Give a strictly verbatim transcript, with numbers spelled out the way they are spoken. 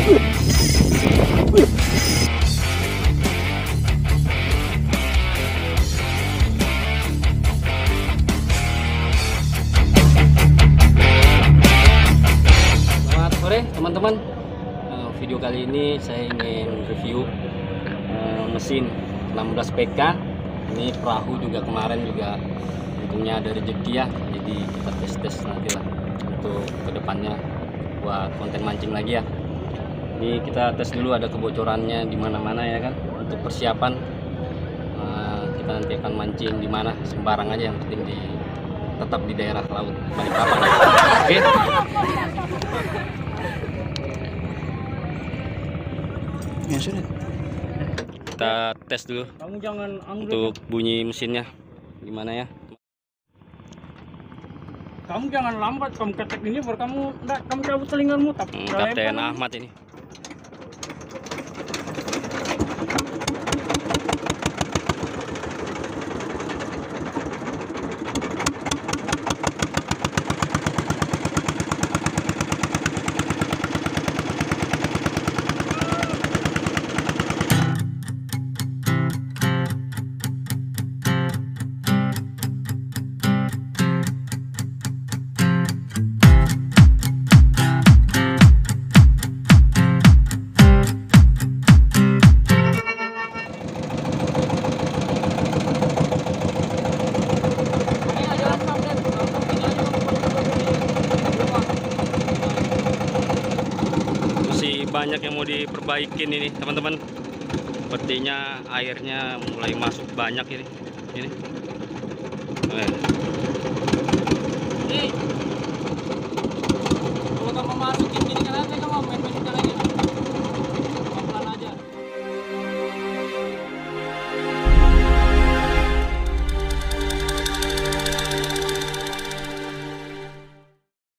Selamat sore teman-teman. Video kali ini saya ingin review mesin enam belas P K. Ini perahu juga kemarin juga untungnya ada rezeki ya, jadi kita tes-tes nanti lah untuk kedepannya buat konten mancing lagi ya. Ini kita tes dulu ada kebocorannya di mana-mana ya kan, untuk persiapan uh, kita nanti akan mancing di mana sembarang aja, yang penting di tetap di daerah laut Balikpapan. Oke. Ya sudah. Kita tes dulu. Kamu jangan untuk bunyi mesinnya gimana ya. Kamu jangan lambat, kamu ketek ini baru kamu enggak, kamu cabut telingamu tapi hmm, Kapten Ahmad ini. Banyak yang mau diperbaikin ini teman-teman, sepertinya airnya mulai masuk banyak ini ini